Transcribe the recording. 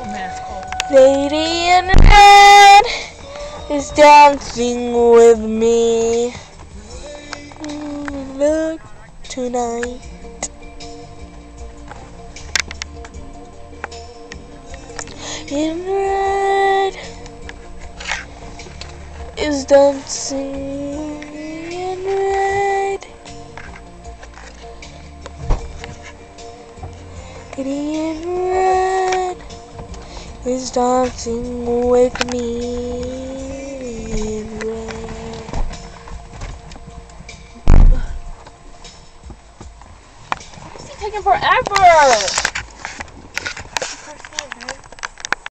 LadyNRed is dancing with me. Look tonight. In red is dancing in red. LadyNRed is dancing with me in red. Why is he taking forever?